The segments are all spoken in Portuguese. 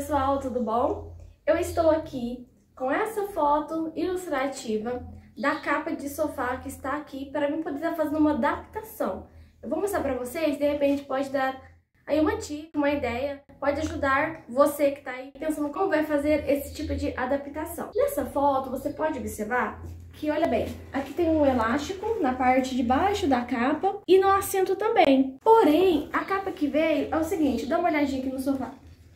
pessoal, tudo bom? Eu estou aqui com essa foto ilustrativa da capa de sofá que está aqui para mim poder estar fazendo uma adaptação. Eu vou mostrar para vocês, de repente pode dar aí uma dica, uma ideia, pode ajudar você que está aí pensando como vai fazer esse tipo de adaptação. Nessa foto você pode observar que, olha bem, aqui tem um elástico na parte de baixo da capa e no assento também. Porém, a capa que veio é o seguinte, dá uma olhadinha aqui no sofá.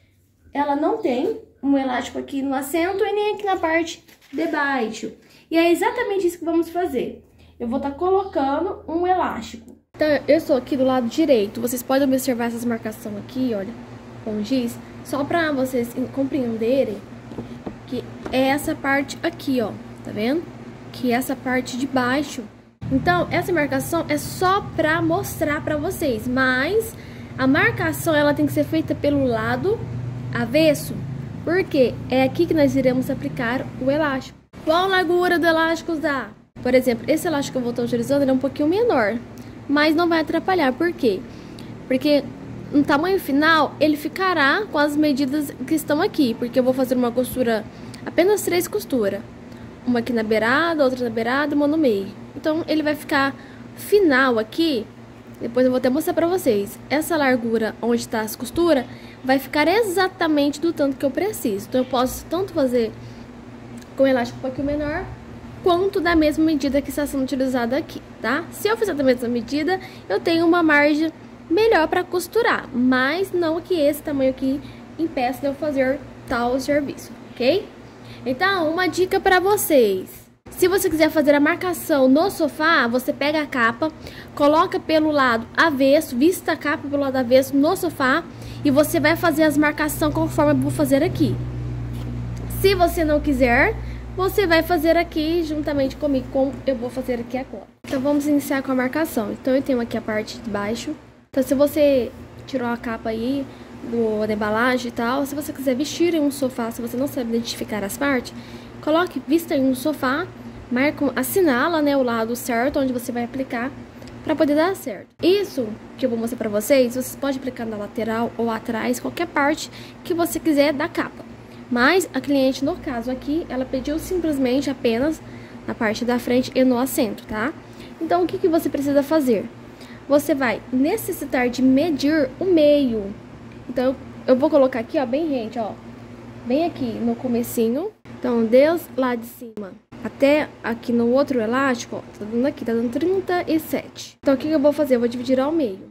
Ela não tem um elástico aqui no assento e nem aqui na parte de baixo. E é exatamente isso que vamos fazer. Eu vou estar colocando um elástico. Então, eu estou aqui do lado direito. Vocês podem observar essas marcações aqui, olha, com giz. Só para vocês compreenderem que é essa parte aqui, ó, tá vendo? Que é essa parte de baixo. Então, essa marcação é só para mostrar para vocês. Mas a marcação, ela tem que ser feita pelo lado avesso, porque é aqui que nós iremos aplicar o elástico. Qual largura do elástico usar? Por exemplo, esse elástico que eu vou estar utilizando ele é um pouquinho menor, mas não vai atrapalhar. Por quê? Porque no tamanho final ele ficará com as medidas que estão aqui, porque eu vou fazer uma costura, apenas 3 costuras, uma aqui na beirada, outra na beirada e uma no meio. Então ele vai ficar final aqui. Depois eu vou até mostrar pra vocês. Essa largura onde está as costuras vai ficar exatamente do tanto que eu preciso. Então eu posso tanto fazer com elástico um pouquinho menor, quanto da mesma medida que está sendo utilizada aqui, tá? Se eu fizer da mesma medida, eu tenho uma margem melhor para costurar, mas não que esse tamanho aqui impeça de eu fazer tal serviço, ok? Então, uma dica para vocês. Se você quiser fazer a marcação no sofá, você pega a capa, coloca pelo lado avesso, vista a capa pelo lado avesso no sofá e você vai fazer as marcações conforme eu vou fazer aqui. Se você não quiser, você vai fazer aqui juntamente comigo, como eu vou fazer aqui agora. Então vamos iniciar com a marcação. Então eu tenho aqui a parte de baixo. Então se você tirou a capa aí da embalagem e tal, se você quiser vestir em um sofá, se você não sabe identificar as partes, coloque vista em um sofá, marca, assinala, né, o lado certo onde você vai aplicar para poder dar certo. Isso que eu vou mostrar para vocês, você pode aplicar na lateral ou atrás, qualquer parte que você quiser da capa. Mas a cliente, no caso aqui, ela pediu simplesmente apenas na parte da frente e no assento, tá? Então, o que que você precisa fazer? Você vai necessitar de medir o meio. Então, eu vou colocar aqui, ó, bem rente, ó, bem aqui no comecinho. Então, desde lá de cima até aqui no outro elástico, ó, tá dando aqui, tá dando 37. Então, o que eu vou fazer? Eu vou dividir ao meio.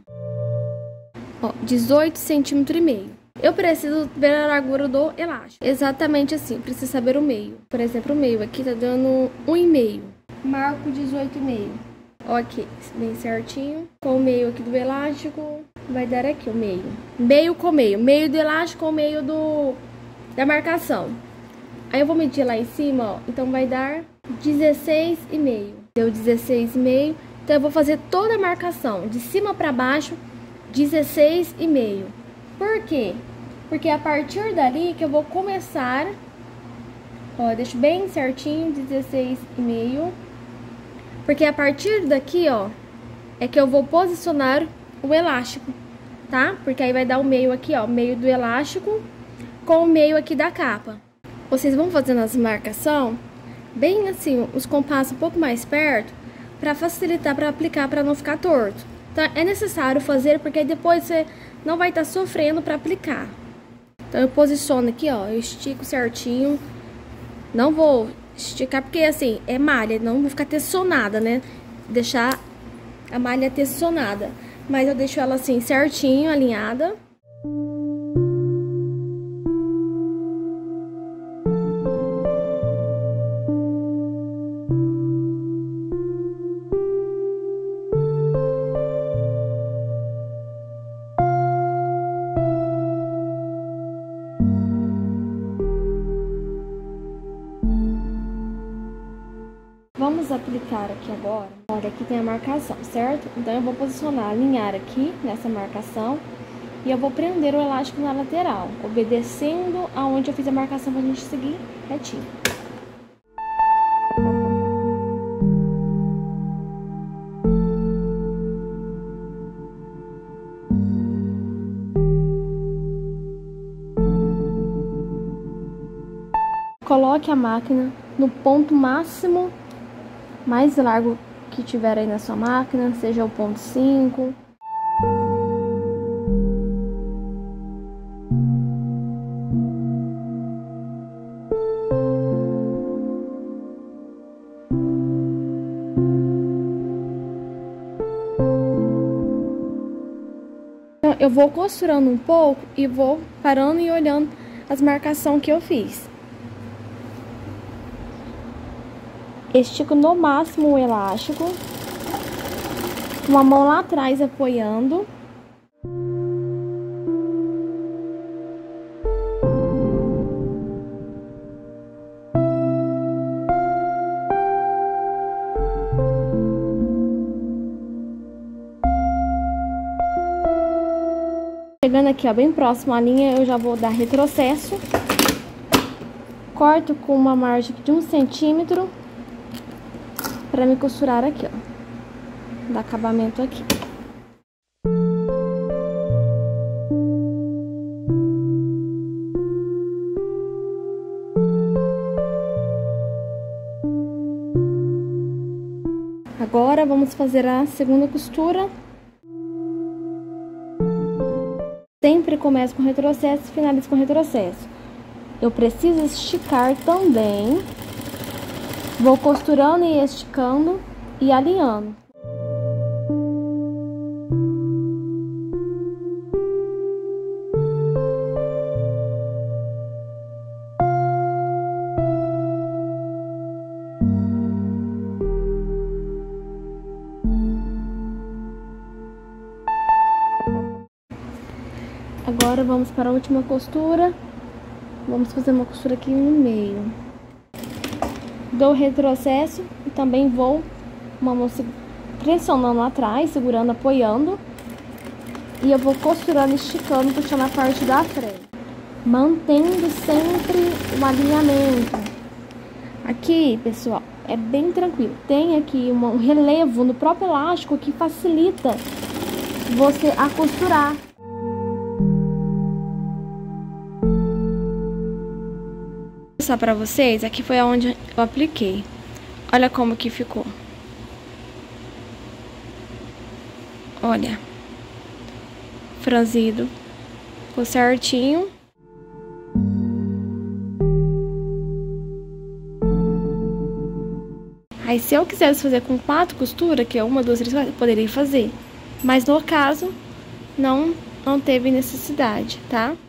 Ó, 18 centímetros e meio. Eu preciso ver a largura do elástico. Exatamente assim, preciso saber o meio. Por exemplo, o meio aqui tá dando 1,5. Marco 18,5. Ok, bem certinho. Com o meio aqui do elástico, vai dar aqui o meio. Meio com meio. Meio do elástico com o meio da marcação. Aí eu vou medir lá em cima, ó. Então vai dar 16,5. Deu 16,5. Então eu vou fazer toda a marcação, de cima para baixo, 16,5. Por quê? Porque a partir dali que eu vou começar, ó, eu deixo bem certinho, 16,5. Porque a partir daqui, ó, é que eu vou posicionar o elástico, tá? Porque aí vai dar o meio aqui, ó, meio do elástico com o meio aqui da capa. Vocês vão fazendo as marcação bem assim, os compassos um pouco mais perto, para facilitar para aplicar, para não ficar torto. Então é necessário fazer, porque aí depois você não vai estar sofrendo para aplicar. Então eu posiciono aqui, ó, eu estico certinho. Não vou esticar porque assim, é malha, não vou ficar tessonada, né? Deixar a malha tessonada. Mas eu deixo ela assim certinho, alinhada. Vamos aplicar aqui agora. Olha, aqui tem a marcação, certo? Então eu vou posicionar, alinhar aqui nessa marcação e eu vou prender o elástico na lateral, obedecendo aonde eu fiz a marcação pra gente seguir retinho. Coloque a máquina no ponto máximo, mais largo que tiver aí na sua máquina, seja o ponto 5. Então, eu vou costurando um pouco e vou parando e olhando as marcações que eu fiz. Estico no máximo o elástico, uma mão lá atrás apoiando. Chegando aqui, ó, bem próximo à linha, eu já vou dar retrocesso. Corto com uma margem de 1 centímetro. Para me costurar aqui, ó, dar acabamento aqui. Agora vamos fazer a segunda costura. Sempre começo com retrocesso e finalizo com retrocesso. Eu preciso esticar também. Vou costurando e esticando e alinhando. Agora vamos para a última costura. Vamos fazer uma costura aqui no meio. Dou retrocesso e também vou uma mão pressionando atrás, segurando, apoiando. E eu vou costurando, esticando, puxando a parte da frente. Mantendo sempre o alinhamento. Aqui, pessoal, é bem tranquilo. Tem aqui um relevo no próprio elástico que facilita você a costurar. Vou mostrar pra vocês, aqui foi onde eu apliquei. Olha como que ficou. Olha. Franzido. Ficou certinho. Aí se eu quisesse fazer com 4 costuras, que é 1, 2, 3, 4, eu poderia fazer. Mas no caso, não teve necessidade, tá?